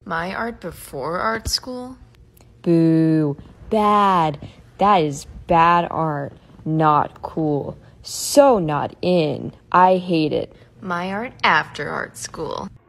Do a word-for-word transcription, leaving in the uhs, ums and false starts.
My art before art school? Boo. Bad. That is bad art. Not cool. So not in. I hate it. My art after art school.